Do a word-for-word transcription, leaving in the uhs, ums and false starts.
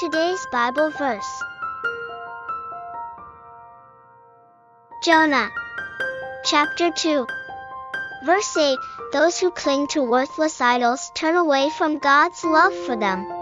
today's Bible verse. Jonah, chapter two, verse eight. Those who cling to worthless idols turn away from God's love for them.